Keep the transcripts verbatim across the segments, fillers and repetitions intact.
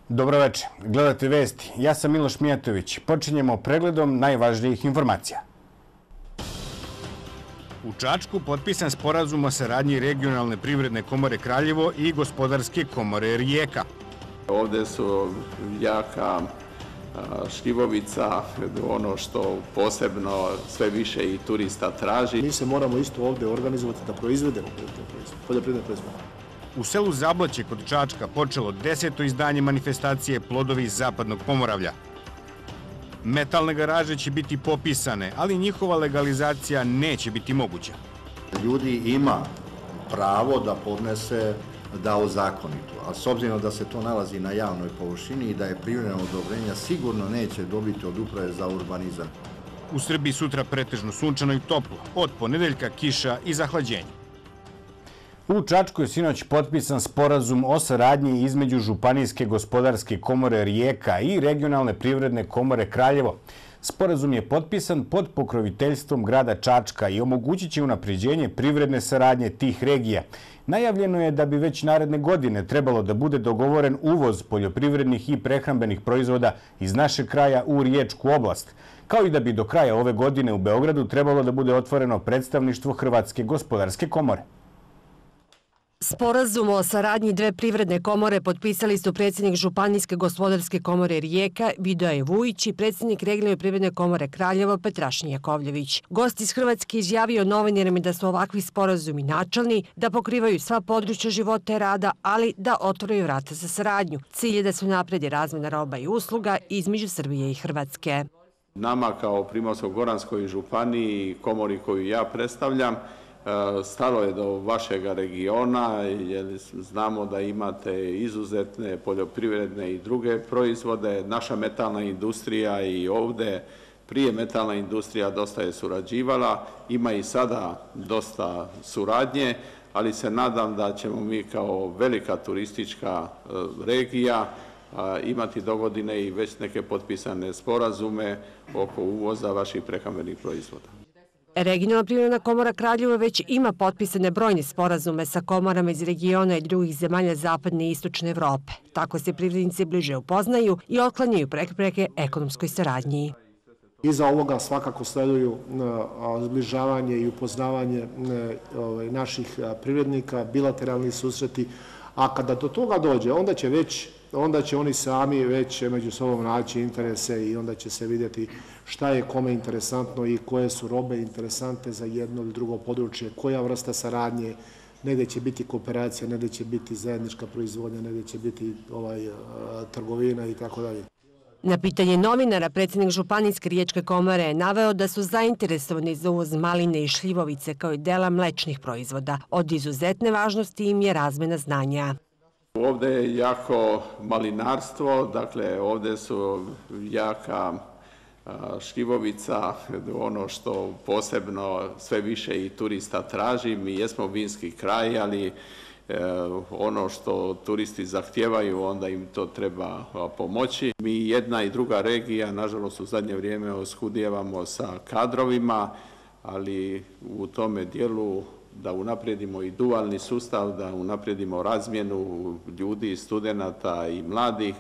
Dobroveče, gledate vesti. Ja sam Miloš Mijatović. Počinjemo pregledom najvažnijih informacija. U Čačku potpisan sporazum o saradnji Regionalne privredne komore Kraljevo i Gospodarske komore Rijeka. Ovdje su jaka šljivovica, ono što posebno sve više i turista traži. Mi se moramo isto ovdje organizovati da proizvedemo poljoprivredne proizvode. U selu Zabloće kod Čačka počelo deseto izdanje manifestacije Plodovi Zapadnog Pomoravlja. Metalne garaže će biti popisane, ali njihova legalizacija neće biti moguća. Ljudi ima pravo da podnese da ozakonito, a s obzirom da se to nalazi na javnoj površini i da je privremeno odobrenja, sigurno neće dobiti od Uprave za urbanizam. U Srbiji sutra pretežno sunčano i toplo, od ponedeljka kiša i zahlađenje. U Čačku je sinoć potpisan sporazum o saradnji između Županijske gospodarske komore Rijeka i Regionalne privredne komore Kraljevo. Sporazum je potpisan pod pokroviteljstvom grada Čačka i omogućit će unapređenje privredne saradnje tih regija. Najavljeno je da bi već naredne godine trebalo da bude dogovoren uvoz poljoprivrednih i prehrambenih proizvoda iz našeg kraja u Riječku oblast, kao i da bi do kraja ove godine u Beogradu trebalo da bude otvoreno predstavništvo Hrvatske gospodarske komore. Sporazum o saradnji dve privredne komore potpisali su predsjednik Županijske gospodarske komore Rijeka Vidoje Vujić i predsjednik Regionalne privredne komore Kraljevo Petrašnji Jakovljević. Gost iz Hrvatske izjavio novinarima da su ovakvi sporazumi načelni, da pokrivaju sva područja života i rada, ali da otvaraju vrata za saradnju. Cilj je da se unapredi razmjena roba i usluga između Srbije i Hrvatske. Nama kao Primorsko-goranskoj županiji i komori koju ja predstavljam, stalo je do vašeg regiona jer znamo da imate izuzetne poljoprivredne i druge proizvode. Naša metalna industrija i ovdje prije metalna industrija dosta je surađivala, ima i sada dosta suradnje, ali se nadam da ćemo mi kao velika turistička regija imati dogodine i već neke potpisane sporazume oko uvoza vaših prehrambenih proizvoda. Regionalna privredna komora Kraljevo već ima potpisane brojne sporazume sa komorama iz regiona i drugih zemalja zapadne i istočne Evrope. Tako se privrednici bliže upoznaju i otklanjaju prepreke ekonomskoj saradnji. Iza ovoga svakako sleduju zbližavanje i upoznavanje naših privrednika, bilateralni susreti, a kada do toga dođe, onda će već onda će oni sami već među sobom naći interese i onda će se vidjeti šta je kome interesantno i koje su robe interesante za jedno ili drugo područje, koja vrsta saradnje, negdje će biti kooperacija, negdje će biti zajednička proizvodnja, negdje će biti ovaj, trgovina i tako dalje. Na pitanje novinara, predsjednik Županijske riječke komore je naveo da su zainteresovani za uvoz maline i šljivovice kao i dela mlečnih proizvoda. Od izuzetne važnosti im je razmjena znanja. Ovdje je jako malinarstvo, dakle ovdje su jaka šljivovica, ono što posebno sve više i turista traži. Mi jesmo vinski kraj, ali ono što turisti zahtijevaju, onda im to treba pomoći. Mi jedna i druga regija, nažalost u zadnje vrijeme oskudijevamo sa kadrovima, ali u tome dijelu da unaprijedimo i dualni sustav, da unaprijedimo razmjenu ljudi, studenata i mladih,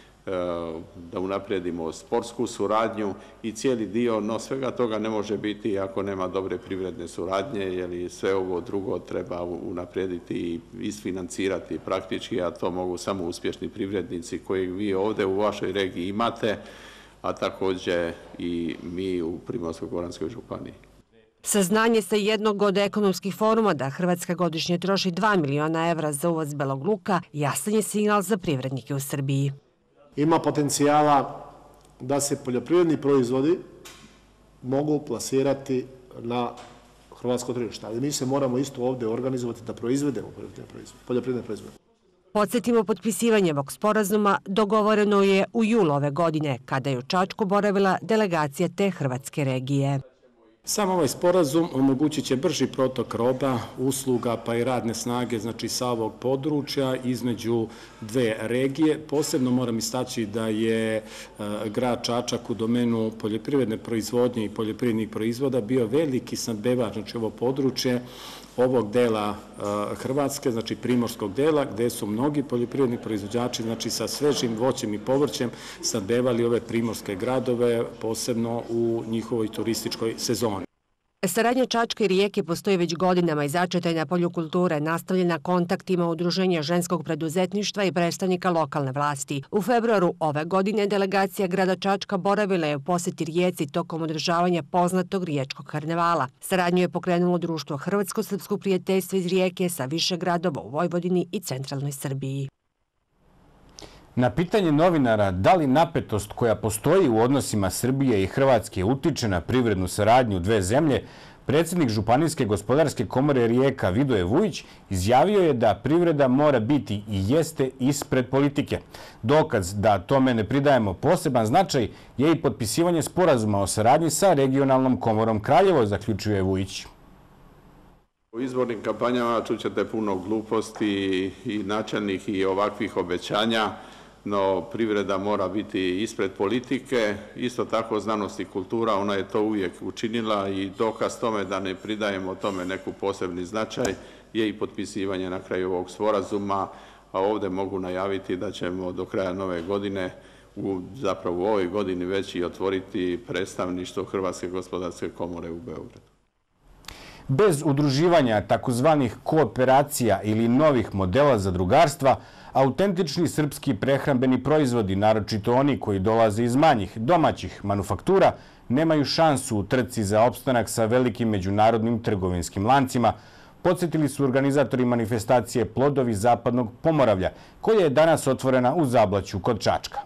da unaprijedimo sportsku suradnju i cijeli dio, no svega toga ne može biti ako nema dobre privredne suradnje, jer sve ovo drugo treba unaprijediti i isfinancirati praktički, a to mogu samo uspješni privrednici koji vi ovdje u vašoj regiji imate, a također i mi u Primorsko-goranskoj županiji. Saznanje sa jednog od ekonomskih foruma da Hrvatska godišnje troši dva miliona evra za uvoz belog luka jasan je signal za privrednike u Srbiji. Ima potencijala da se poljoprivredni proizvodi mogu plasirati na hrvatsko tržište, ali mi se moramo isto ovdje organizovati da proizvedemo poljoprivredne proizvode. Podsjetimo, potpisivanje ovog sporazuma dogovoreno je u julu ove godine, kada je u Čačku boravila delegacija te hrvatske regije. Sam ovaj sporazum omogućit će brži protok roba, usluga pa i radne snage, znači sa ovog područja između dve regije. Posebno moram istaći da je grad Čačak u domenu poljoprivredne proizvodnje i poljoprivrednih proizvoda bio veliki snabdevač, znači ovo područje ovog dela Hrvatske, znači primorskog dela, gde su mnogi poljoprivredni proizvođači, znači sa svežim voćem i povrćem, snabdevali ove primorske gradove, posebno u njihovoj turističkoj sezoni. Saradnja Čačka i Rijeke postoji već godinama i začeta je na polju kulture, nastavljena kontaktima Udruženja ženskog preduzetništva i predstavnika lokalne vlasti. U februaru ove godine delegacija grada Čačka boravila je u poseti Rijeci tokom održavanja poznatog riječkog karnevala. Saradnju je pokrenulo Društvo Hrvatsko-srpskog prijateljstva iz Rijeke sa više gradova u Vojvodini i centralnoj Srbiji. Na pitanje novinara da li napetost koja postoji u odnosima Srbije i Hrvatske utiče na privrednu saradnju dve zemlje, predsjednik Županijske gospodarske komore Rijeka Vidoje Vujić izjavio je da privreda mora biti i jeste ispred politike. Dokaz da tome ne pridajemo poseban značaj je i potpisivanje sporazuma o saradnji sa regionalnom komorom Kraljevo, zaključuje Vujić. U izbornim kampanjama čućete puno gluposti i načelnih i ovakvih obećanja, no privreda mora biti ispred politike. Isto tako znanost i kultura, ona je to uvijek učinila i dokaz tome da ne pridajemo tome neku posebni značaj je i potpisivanje na kraju ovog sporazuma, a ovdje mogu najaviti da ćemo do kraja nove godine, u, zapravo u ovoj godini već i otvoriti predstavništvo Hrvatske gospodarske komore u Beogradu. Bez udruživanja takozvanih kooperacija ili novih modela zadrugarstva, autentični srpski prehrambeni proizvodi, naročito oni koji dolaze iz manjih domaćih manufaktura, nemaju šansu u trci za opstanak sa velikim međunarodnim trgovinskim lancima, podsjetili su organizatori manifestacije Plodovi Zapadnog Pomoravlja, koja je danas otvorena u Zablaću kod Čačka.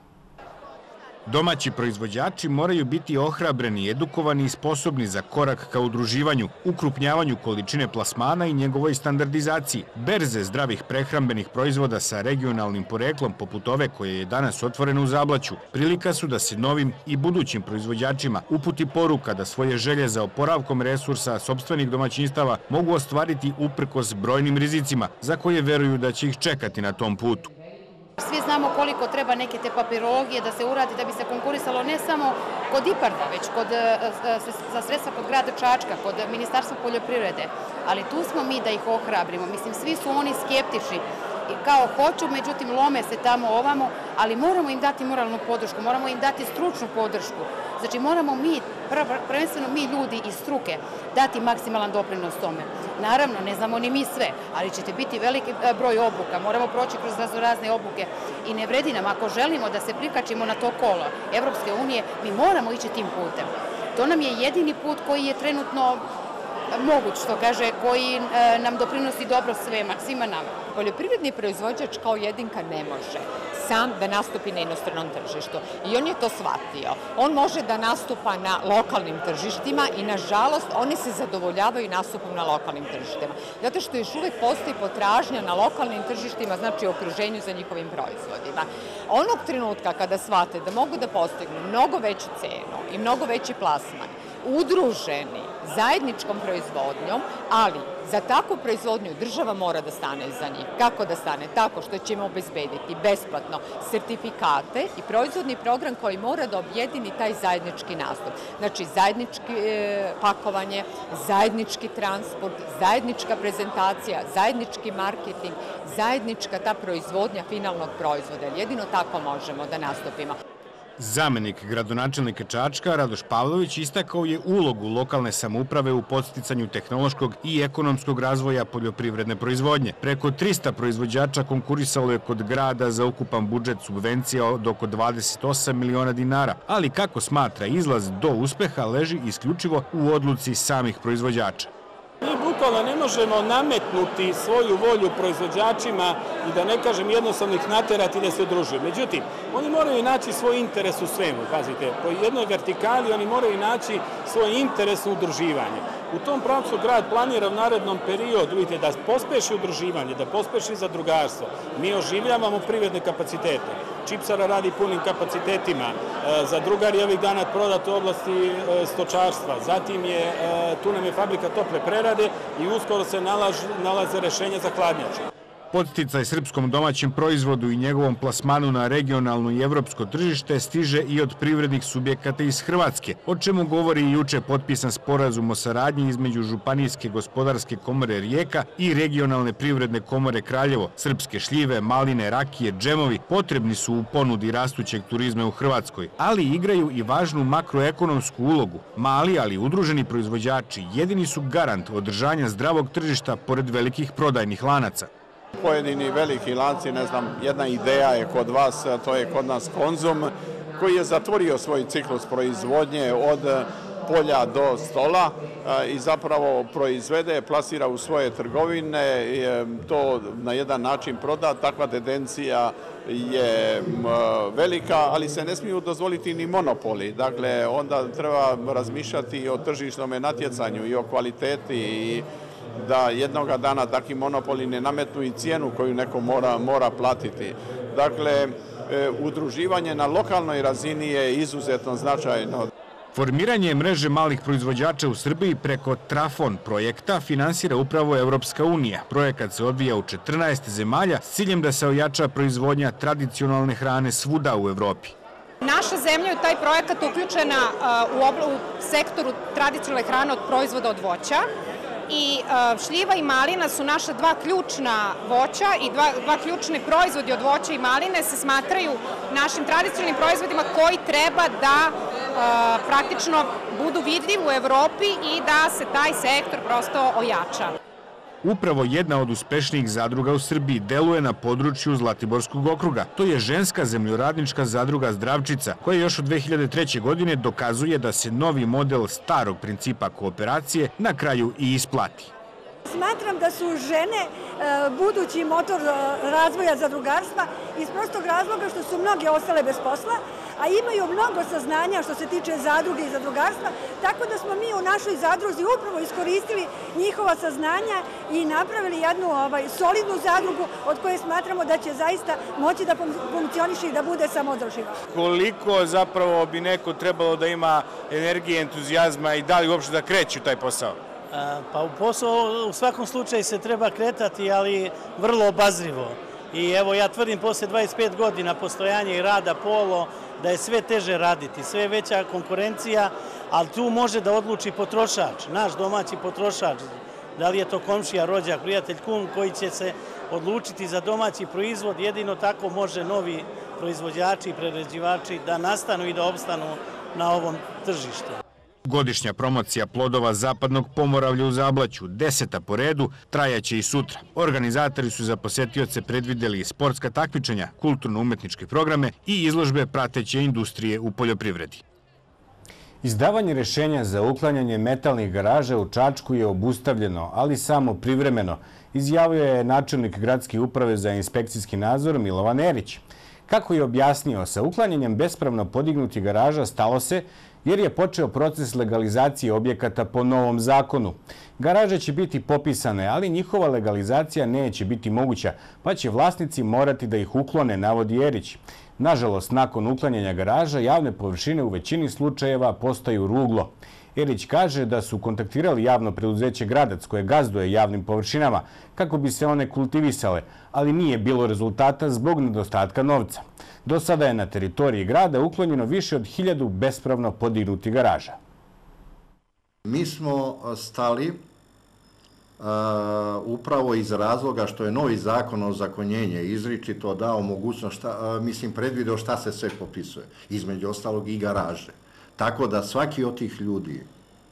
Domaći proizvođači moraju biti ohrabreni, edukovani i sposobni za korak ka udruživanju, ukrupnjavanju količine plasmana i njegovoj standardizaciji. Berze zdravih prehrambenih proizvoda sa regionalnim poreklom, poput ove koje je danas otvorena u Zablaću, prilika su da se novim i budućim proizvođačima uputi poruka da svoje želje za oporavkom resursa sopstvenih domaćinstava mogu ostvariti uprkos brojnim rizicima, za koje veruju da će ih čekati na tom putu. Svi znamo koliko treba neke te papirologije da se uradi da bi se konkurisalo ne samo kod IPARD-a, već kod, za sredstva kod grada Čačka, kod Ministarstva poljoprivrede. Ali tu smo mi da ih ohrabrimo. Mislim, svi su oni skeptični. Kao hoću, međutim lome se tamo ovamo, ali moramo im dati moralnu podršku, moramo im dati stručnu podršku. Znači moramo mi, prvenstveno mi ljudi iz struke, dati maksimalan doprinos tome. Naravno, ne znamo ni mi sve, ali ćete biti veliki broj obuka, moramo proći kroz razne obuke i ne vredi nam, ako želimo da se prikačimo na to kolo Evropske unije, mi moramo ići tim putem. To nam je jedini put koji je trenutno moguć, što kaže, koji nam doprinosi dobro svima nama. Poljoprivredni proizvođač kao jedinka ne može sam da nastupi na inostranom tržištu. I on je to shvatio. On može da nastupa na lokalnim tržištima i, nažalost, oni se zadovoljavaju nastupom na lokalnim tržištima. Zato što još uvek postoji potražnja na lokalnim tržištima, znači okruženju za njihovim proizvodima. Onog trenutka kada shvate da mogu da postignu mnogo veću cenu i mnogo veći plasman, udruženi zajedničkom proizvodnjom, ali za takvu proizvodnju država mora da stane iza njih. Kako da stane? Tako što ćemo obezbediti besplatno sertifikate i proizvodni program koji mora da objedini taj zajednički nastup. Znači zajednički pakovanje, zajednički transport, zajednička prezentacija, zajednički marketing, zajednička ta proizvodnja finalnog proizvoda. Jedino tako možemo da nastupimo. Zamenik gradonačelnika Čačka Radoš Pavlović istakao je ulogu lokalne samouprave u podsticanju tehnološkog i ekonomskog razvoja poljoprivredne proizvodnje. Preko trista proizvođača konkurisalo je kod grada za ukupan budžet subvencija od oko dvadeset osam miliona dinara, ali kako smatra izlaz do uspeha leži isključivo u odluci samih proizvođača. Mi bukvalno ne možemo nametnuti svoju volju proizvođačima i da ne kažem jednostavno ih naterati da se udružuju. Međutim, oni moraju naći svoj interes u svemu, pazite, po jednoj vertikali oni moraju naći svoj interes u udruživanju. U tom pravcu grad planira u narednom periodu, vidite, da pospeši udruživanje, da pospeši zadrugarstvo. Mi oživljavamo privredne kapacitete. Čipsara radi punim kapacitetima. Zadrugar je ovih dana prodat u oblasti stočarstva. Zatim je, tu nam je fabrika tople prerade i uskoro se nalaze rešenja za hladnjače. Podsticaj srpskom domaćem proizvodu i njegovom plasmanu na regionalno i evropsko tržište stiže i od privrednih subjekata iz Hrvatske, o čemu govori i juče potpisan sporazum o saradnji između Županijske gospodarske komore Rijeka i regionalne privredne komore Kraljevo. Srpske šljive, maline, rakije, džemovi potrebni su u ponudi rastućeg turizma u Hrvatskoj, ali igraju i važnu makroekonomsku ulogu. Mali, ali udruženi proizvođači jedini su garant održanja zdravog tržišta pored velikih prodajnih lanaca. Pojedini veliki lanci, ne znam, jedna ideja je kod vas, to je kod nas Konzum, koji je zatvorio svoj ciklus proizvodnje od polja do stola i zapravo proizvede, plasira u svoje trgovine, to na jedan način proda. Takva tendencija je velika, ali se ne smiju dozvoliti ni monopoli. Dakle, onda treba razmišljati i o tržišnom natjecanju i o kvaliteti i da jednoga dana takvi monopoli ne nametnu i cijenu koju neko mora, mora platiti. Dakle, udruživanje na lokalnoj razini je izuzetno značajno. Formiranje mreže malih proizvođača u Srbiji preko Trafon projekta finansira upravo Evropska unija. Projekat se odvija u četrnaest zemalja s ciljem da se ojača proizvodnja tradicionalne hrane svuda u Evropi. Naša zemlja je u taj projekat uključena u sektoru tradicionalne hrane od proizvoda od voća. I šljiva i malina su naša dva ključna voća i dva, dva ključne proizvodi od voća i maline se smatraju našim tradicionalnim proizvodima koji treba da a, praktično budu vidljivi u Evropi i da se taj sektor prosto ojača. Upravo jedna od uspešnijih zadruga u Srbiji deluje na području Zlatiborskog okruga. To je ženska zemljoradnička zadruga Zdravčica, koja još od dve hiljade treće. godine dokazuje da se novi model starog principa kooperacije na kraju i isplati. Smatram da su žene budući motor razvoja zadrugarstva iz prostog razloga što su mnoge ostale bez posla, a imaju mnogo saznanja što se tiče zadruge i zadrugarstva, tako da smo mi u našoj zadruzi upravo iskoristili njihova saznanja i napravili jednu ovaj, solidnu zadrugu od koje smatramo da će zaista moći da funkcioniše i da bude samoodrživa. Koliko zapravo bi neko trebalo da ima energije, entuzijazma i da li uopšte da kreće u taj posao? Pa u posao u svakom slučaju se treba kretati, ali vrlo obazrivo. I evo ja tvrdim posle dvadeset pet godina postojanja i rada Polo da je sve teže raditi, sve veća konkurencija, ali tu može da odluči potrošač, naš domaći potrošač. Da li je to komšija, rođak, prijatelj, kum koji će se odlučiti za domaći proizvod, jedino tako može novi proizvođači i prerađivači da nastanu i da opstanu na ovom tržištu. Godišnja promocija plodova Zapadnog Pomoravlja u Zablaću, deseta po redu, trajaće i sutra. Organizatori su za posetioce predvideli i sportska takmičenja, kulturno-umetničke programe i izložbe prateće industrije u poljoprivredi. Izdavanje rešenja za uklanjanje metalnih garaža u Čačku je obustavljeno, ali samo privremeno, izjavio je načelnik Gradske uprave za inspekcijski nadzor Milovan Erić. Kako je objasnio, sa uklanjanjem bespravno podignutih garaža stalo se jer je počeo proces legalizacije objekata po novom zakonu. Garaže će biti popisane, ali njihova legalizacija neće biti moguća, pa će vlasnici morati da ih uklone, navodi Erić. Nažalost, nakon uklanjanja garaža, javne površine u većini slučajeva postaju ruglo. Erić kaže da su kontaktirali javno preduzeće Gradac koje gazduje javnim površinama kako bi se one kultivisale, ali nije bilo rezultata zbog nedostatka novca. Do sada je na teritoriji grada uklonjeno više od hiljadu bespravno podignutih garaža. Mi smo stali uh, upravo iz razloga što je novi zakon o ozakonjenju izričito dao mogućnost, šta, uh, mislim, predvideo šta se sve popisuje, između ostalog i garaže. Tako da svaki od tih ljudi,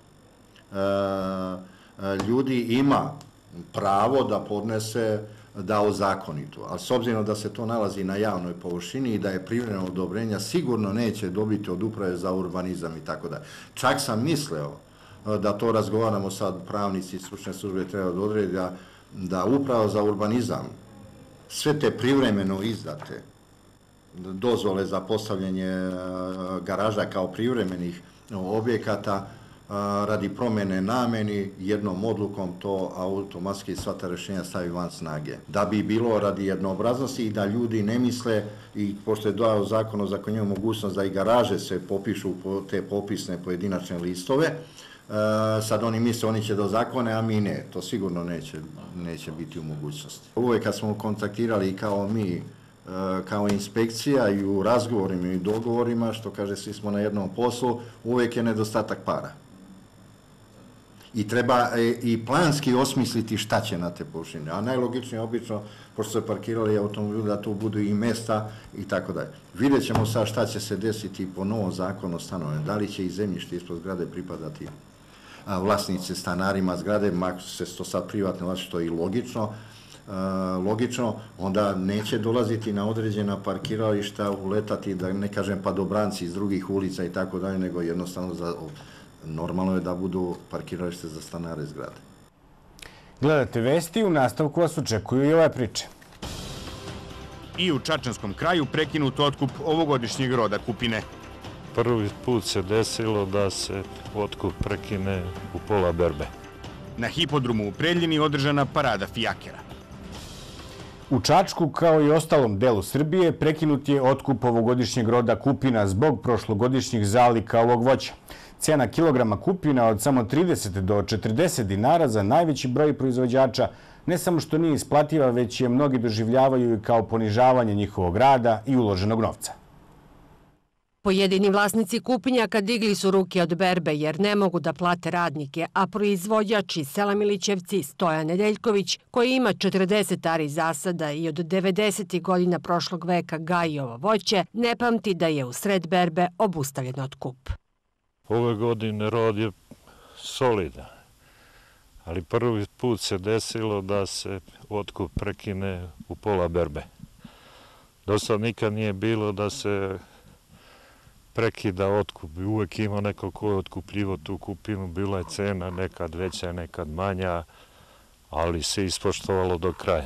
uh, ljudi ima pravo da podnese da ozakonito, ali s obzirom da se to nalazi na javnoj površini i da je privremeno odobrenja sigurno neće dobiti od uprave za urbanizam i tako da. Čak sam mislio da to razgovaramo sad, pravnici i stručne službe treba da odredi da, da uprava za urbanizam sve te privremeno izdate dozvole za postavljanje garaža kao privremenih objekata radi promjene nameni, jednom odlukom to automatski sva ta rješenja stavi van snage. Da bi bilo radi jednoobraznosti i da ljudi ne misle, i pošto je dao zakon o zakonjenju mogućnost da i garaže se popišu po te popisne pojedinačne listove, sad oni misle oni će do zakone, a mi ne. To sigurno neće, neće biti u mogućnosti. Uvijek kad smo kontaktirali i kao mi, kao inspekcija i u razgovorima i dogovorima, što kaže svi smo na jednom poslu, uvijek je nedostatak para. I treba i planski osmisliti šta će na te površine. A najlogičnije obično, pošto se parkirali automobili, da tu budu i mesta i tako dalje. Vidjet ćemo sad šta će se desiti po novom zakonu o stanovanju. Da li će i zemljište ispod zgrade pripadati vlasnici stanarima zgrade, makar se to sad privatno vlasništvo, što je i logično, logično, onda neće dolaziti na određena parkirališta, uletati, da ne kažem padobranci iz drugih ulica i tako dalje, nego jednostavno za... Normalno je da budu parkiralište za stanare zgrade. Gledate vesti, u nastavku vas očekuju i ove priče. I u Čačanskom kraju prekinut otkup ovogodišnjeg roda kupine. Prvi put se desilo da se otkup prekine u pola berbe. Na hipodromu u Preljini održana parada fijakera. U Čačku, kao i ostalom delu Srbije, prekinut je otkup ovogodišnjeg roda kupina zbog prošlogodišnjih zalika ovog voća. Cena kilograma kupina od samo trideset do četrdeset dinara za najveći broj proizvođača ne samo što nije isplativa, već je mnogi doživljavaju i kao ponižavanje njihovog rada i uloženog novca. Pojedini vlasnici kupinjaka digli su ruke od berbe jer ne mogu da plate radnike, a proizvođač iz sela Milićevci Stojan Nedeljković, koji ima četrdeset ari zasada i od devedesetih godina prošlog veka gaji ovo voće, ne pamti da je u sred berbe obustavljen otkup. Ove godine rod je solidan, ali prvi put se desilo da se otkup prekine u pola berbe. Do sad nikad nije bilo da se prekida otkup. Uvek ima neko ko je otkupljivo tu kupinu, bila je cena nekad veća, nekad manja, ali se ispoštovalo do kraja.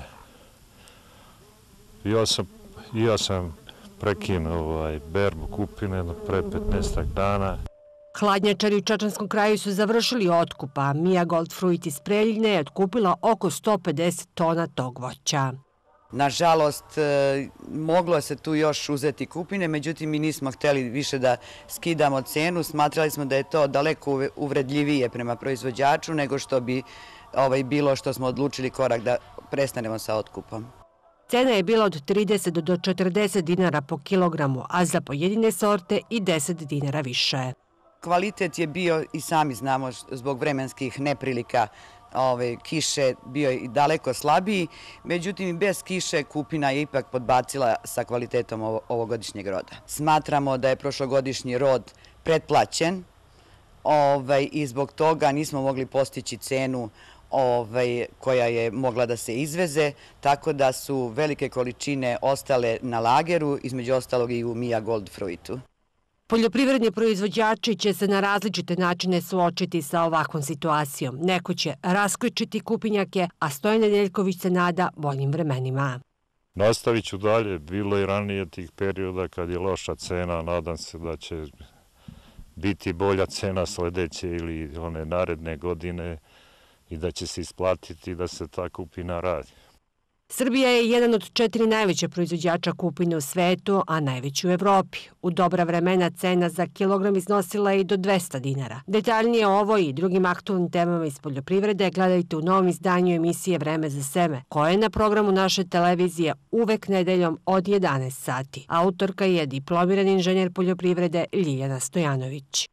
Ja sam, ja sam prekinuo ovaj, berbu kupine pre petnaestak dana. Hladnjačari u Čačanskom kraju su završili otkup, a Mia Goldfruit iz Preljine je otkupila oko sto pedeset tona tog voća. Nažalost, moglo se tu još uzeti kupine, međutim mi nismo hteli više da skidamo cenu. Smatrali smo da je to daleko uvredljivije prema proizvođaču nego što bi bilo što smo odlučili korak da prestanemo sa otkupom. Cena je bila od trideset do četrdeset dinara po kilogramu, a za pojedine sorte i deset dinara više. Kvalitet je bio, i sami znamo, zbog vremenskih neprilika, kiše bio i daleko slabiji, međutim i bez kiše kupina je ipak podbacila sa kvalitetom ovogodišnjeg roda. Smatramo da je prošlogodišnji rod pretplaćen i zbog toga nismo mogli postići cenu koja je mogla da se izveze, tako da su velike količine ostale na lageru, između ostalog i u Mia Goldfruitu. Poljoprivredni proizvođači će se na različite načine suočiti sa ovakvom situacijom. Neko će raskličiti kupinjake, a Stojan Nedeljković se nada boljim vremenima. Nastavit ću dalje. Bilo je ranije tih perioda kad je loša cena. Nadam se da će biti bolja cena sledeće ili one naredne godine i da će se isplatiti da se ta kupina radi. Srbija je jedan od četiri najveća proizvođača kupine u svetu, a najveći u Evropi. U dobra vremena cena za kilogram iznosila je i do dvesta dinara. Detaljnije o ovoj i drugim aktualnim temama iz poljoprivrede gledajte u novom izdanju emisije Vreme za seme, koja je na programu naše televizije uvek nedeljom od jedanaest sati. Autorka je diplomirani inženjer poljoprivrede Ljiljana Stojanović.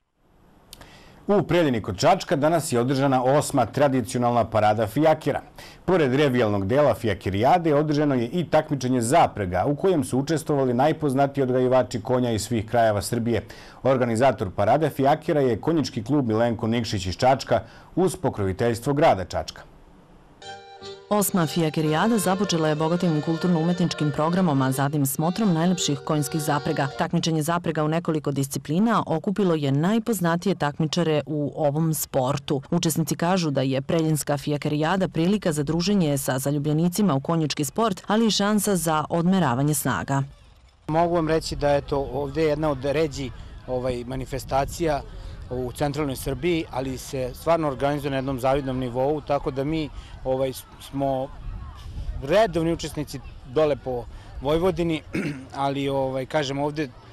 U Preljini kod Čačka danas je održana osma tradicionalna parada fijakera. Pored revijalnog dela fijakerijade održano je i takmičenje zaprega u kojem su učestvovali najpoznatiji odgajivači konja iz svih krajeva Srbije. Organizator parade fijakera je konjički klub Milenko Nikšić iz Čačka uz pokroviteljstvo grada Čačka. Osma fijakerijada započela je bogatim kulturno-umetničkim programom, a zatim smotrom najlepših konjskih zaprega. Takmičenje zaprega u nekoliko disciplina okupilo je najpoznatije takmičare u ovom sportu. Učesnici kažu da je Preljinska fijakerijada prilika za druženje sa zaljubljenicima u konjički sport, ali i šansa za odmeravanje snaga. Mogu vam reći da je to ovde jedna od ređi manifestacija u centralnoj Srbiji, ali se stvarno organizuje na jednom zavidnom nivou, tako da mi smo redovni učesnici dole po Vojvodini, ali kažem ovde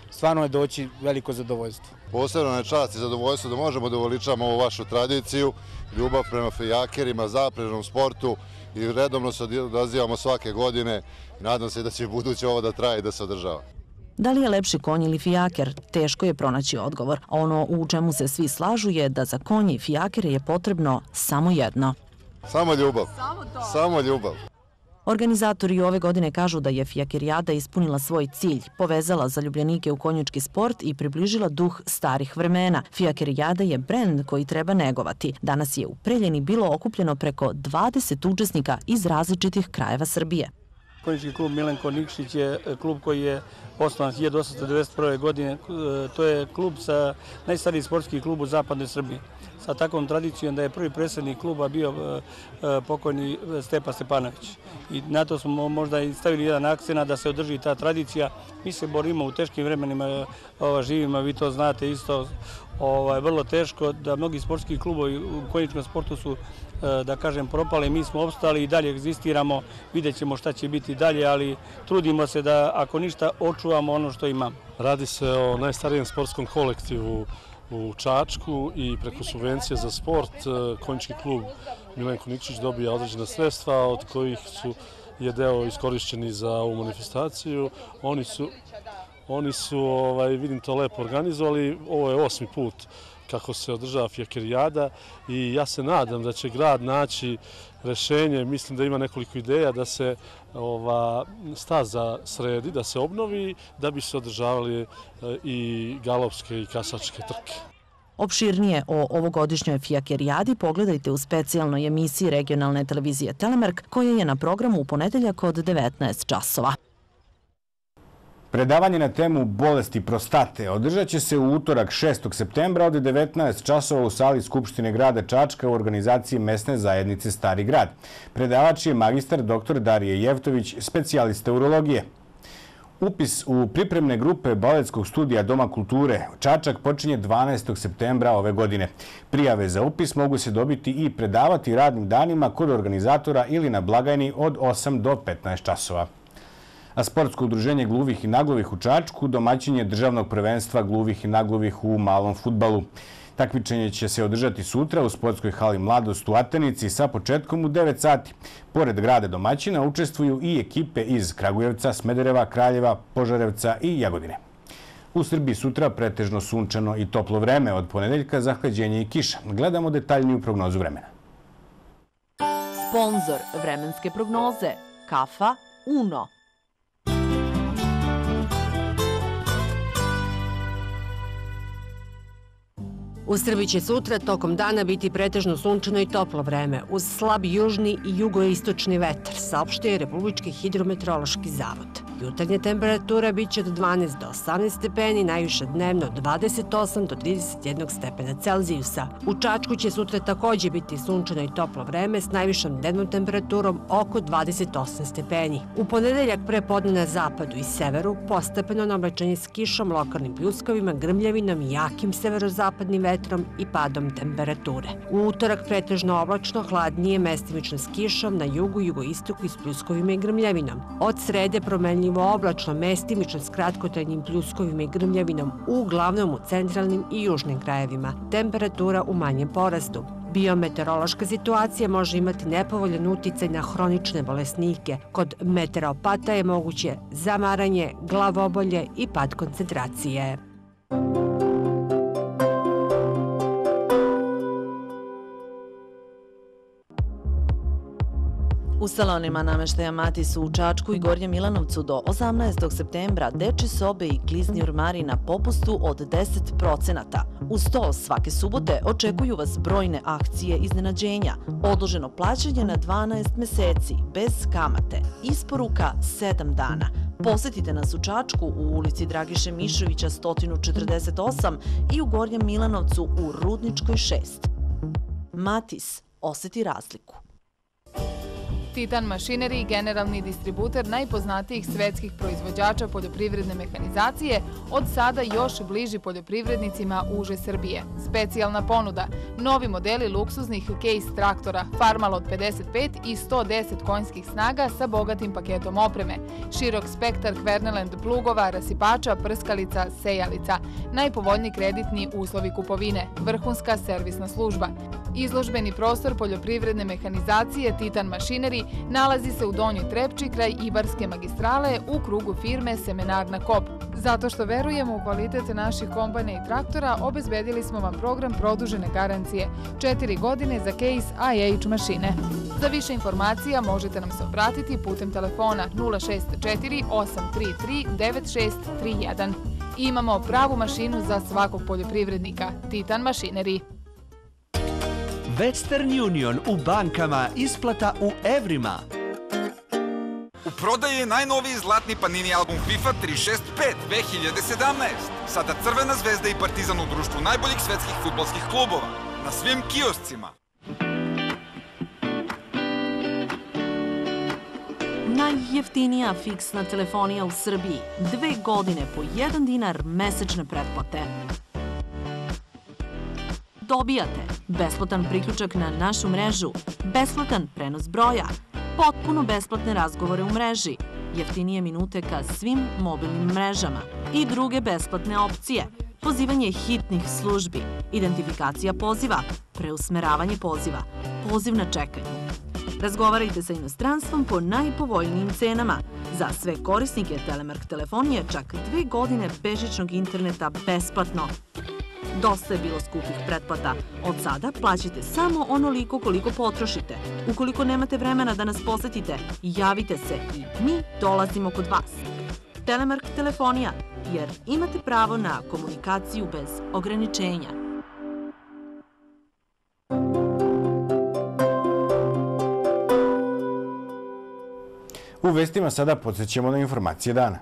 stvarno je doći veliko zadovoljstvo. Posebno je čast i zadovoljstvo da možemo da uveličamo ovu vašu tradiciju, ljubav prema fijakerima, zaprežnom sportu i redovno se odazivamo svake godine i nadam se da će buduće ovo da traje i da se održava. Da li je lepši konj ili fijaker? Teško je pronaći odgovor. Ono u čemu se svi slažu je da za konje i fijakere je potrebno samo jedno. Samo ljubav. Samo ljubav. Organizatori ove godine kažu da je fijakerijada ispunila svoj cilj, povezala zaljubljenike u konjički sport i približila duh starih vremena. Fijakerijada je brend koji treba negovati. Danas je u Preljini bilo okupljeno preko dvadeset učesnika iz različitih krajeva Srbije. Konjički klub Milenko Nikšić je klub koji je osnovan hiljadu osamsto devedeset prve. godine. To je klub sa najstariji sportski klub u zapadnoj Srbiji. Sa takvom tradicijom da je prvi predsjednik kluba bio pokojni Stepa Stepanović. I na to smo možda i stavili jedan akcent da se održi ta tradicija. Mi se borimo u teškim vremenima, živimo, vi to znate isto, vrlo teško, da mnogi sportski klubovi u konjičkom sportu su, da kažem, propali. Mi smo opstali i dalje egzistiramo, vidjet ćemo šta će biti dalje, ali trudimo se da, ako ništa, očuvamo ono što imamo. Radi se o najstarijem sportskom kolektivu u Čačku i preko subvencije za sport konjički klub Milenko Nikšić dobija određena sredstva od kojih su je deo iskorišćeni za ovu manifestaciju. Oni su, oni su ovaj, vidim to lepo organizovali. Ovo je osmi put kako se održava fijakerijada i ja se nadam da će grad naći rešenje. Mislim da ima nekoliko ideja da se ova staza sredi, da se obnovi, da bi se održavali i galopske i kasačke trke. Opširnije o ovogodišnjoj fijakerijadi pogledajte u specijalnoj emisiji regionalne televizije Telemark, koja je na programu u ponedeljak od devetnaest časova. Predavanje na temu bolesti prostate održat će se u utorak šestog septembra od devetnaest časova u sali Skupštine grada Čačka u organizaciji mesne zajednice Stari grad. Predavač je magistar doktor Darije Jevtović, specijalista urologije. Upis u pripremne grupe baletskog studija Doma kulture Čačak počinje dvanaestog septembra ove godine. Prijave za upis mogu se dobiti i predavati radnim danima kod organizatora ili na blagajni od osam do petnaest časova. A sportsko udruženje gluvih i naglovih u Čačku domaćin je državnog prvenstva gluvih i naglovih u malom fudbalu. Takmičenje će se održati sutra u sportskoj hali Mladost u Atenici sa početkom u devet sati. Pored grada domaćina učestvuju i ekipe iz Kragujevca, Smedereva, Kraljeva, Požarevca i Jagodine. U Srbiji sutra pretežno sunčano i toplo vreme, od ponedeljka zahlađenje i kiša. Gledamo detaljniju prognozu vremena. Sponzor vremenske prognoze Kafa Uno. U Srbiji će sutra tokom dana biti pretežno sunčano i toplo vreme, uz slab južni i jugoistočni vetar, saopštio je Republički hidrometeorološki zavod. Jutarnja temperatura biće od dvanaest do osamnaest stepeni, najviša dnevno od dvadeset osam do trideset jedan stepena Celzijusa. U Čačku će sutra također biti sunčano i toplo vreme s najvišom dnevnom temperaturom oko dvadeset osam stepeni. U ponedeljak prepodne na zapadu i severu postepeno naoblačenje s kišom, lokalnim pljuskovima, grmljavinom i jakim severozapadnim vetrom i padom temperature. U utorak pretežno oblačno, hladnije, mestimično s kišom, na jugu, jugoistoku i s pljuskovima i grmljavinom. Od srede promenljivo oblačno, mestimično s kratkotrajnim pljuskovima i grmljavinom, uglavnom u centralnim i južnim krajevima. Temperatura u manjem porastu. Biometeorološka situacija može imati nepovoljan uticaj na hronične bolesnike. Kod meteoropata je moguće zamaranje, glavobolje i pad koncentracije. U salonima nameštaja Matis u Čačku i Gornjem Milanovcu do osamnaestog septembra dečje sobe i klizni ormari na popustu od deset procenata. Uz to svake subote očekuju vas brojne akcije iznenađenja, odloženo plaćanje na dvanaest meseci, bez kamate, isporuka sedam dana. Posetite nas u Čačku u ulici Dragiše Mišovića sto četrdeset osam i u Gornjem Milanovcu u Rudničkoj šest. Matis, oseti razliku. Titan Machinery, generalni distributer najpoznatijih svetskih proizvođača poljoprivredne mehanizacije, od sada još bliži poljoprivrednicima uže Srbije. Specijalna ponuda, novi modeli luksuznih Case traktora, Farmal od pedeset pet i sto deset konjskih snaga sa bogatim paketom opreme, širok spektar Kverneland plugova, rasipača, prskalica, sejalica, najpovoljniji kreditni uslovi kupovine, vrhunska servisna služba. Izložbeni prostor poljoprivredne mehanizacije Titan Machinery nalazi se u Donjoj Trepči kraj Ibarske magistrale u krugu firme Semenarna Kop. Zato što verujemo u kvalitet naših kombajna i traktora, obezbedili smo vam program produžene garancije, četiri godine za Case I H mašine. Za više informacija možete nam se obratiti putem telefona nula šest četiri osam tri tri devet šest tri jedan. Imamo pravu mašinu za svakog poljoprivrednika. Titan Machinery. Western Union u bankama, isplata u evrima. U prodaji je najnoviji zlatni Panini album FIFA tri šest pet dve hiljade sedamnaest. Sada Crvena zvezda i Partizan u društvu najboljih svetskih fudbalskih klubova. Na svim kioscima. Najjeftinija fiksna telefonija u Srbiji. Dve godine po jedan dinar mesečne pretplate. Dobijate besplatan priključak na našu mrežu, besplatan prenos broja, potpuno besplatne razgovore u mreži, jeftinije minute ka svim mobilnim mrežama i druge besplatne opcije, pozivanje hitnih službi, identifikacija poziva, preusmeravanje poziva, poziv na čekanju. Razgovarajte sa inostranstvom po najpovoljnijim cenama. Za sve korisnike Telemark telefonije čak dve godine bežičnog interneta besplatno. Dosta je bilo skupih pretplata. Od sada plaćate samo onoliko koliko potrošite. Ukoliko nemate vremena da nas posetite, javite se i mi dolazimo kod vas. Telemark telefonija, jer imate pravo na komunikaciju bez ograničenja. U vestima sada podsjećamo na informacije dana.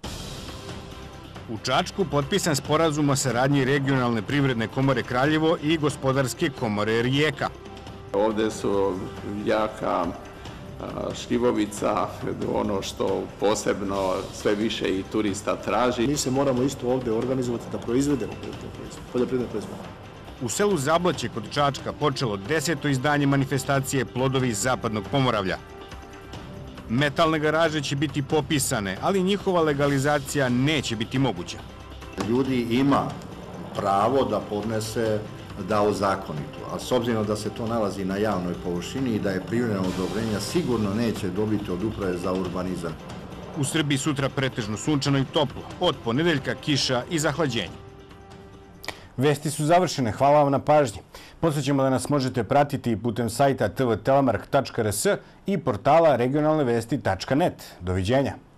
U Čačku potpisan sporazum o saradnji Regionalne privredne komore Kraljevo i Gospodarske komore Rijeka. Ovde su jaka šljivovica, ono što posebno sve više i turista traži. Mi se moramo isto ovde organizovati da proizvedemo poljoprivredne proizvode. U selu Zabloće kod Čačka počelo deseto izdanje manifestacije Plodovi iz Zapadnog Pomoravlja. Metalne garaže će biti popisane, ali njihova legalizacija neće biti moguća. Ljudi ima pravo da podnese da ozakoni to, a s obzirom da se to nalazi na javnoj površini i da je privremeno odobrenja, sigurno neće dobiti od Uprave za urbanizam. U Srbiji sutra pretežno sunčano i toplo, od ponedeljka kiša i zahlađenje. Vesti su završene, hvala vam na pažnji. Podsećamo da nas možete pratiti putem sajta t v telemark tačka r s i portala regionalne vesti tačka net. Doviđenja.